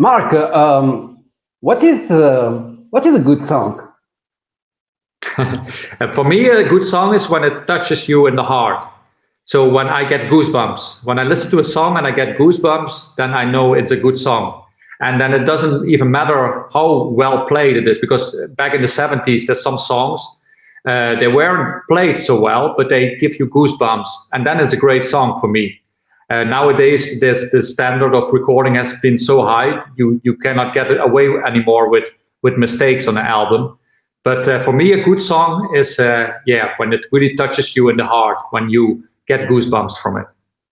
Mark, what is a good song? For me, a good song is when it touches you in the heart. So when I get goosebumps, when I listen to a song and I get goosebumps, then I know it's a good song. And then it doesn't even matter how well played it is, because back in the 70s, there's some songs, they weren't played so well, but they give you goosebumps. And then it's a great song for me. Nowadays, the standard of recording has been so high, you cannot get away anymore with mistakes on the album. But for me, a good song is, when it really touches you in the heart, when you get goosebumps from it.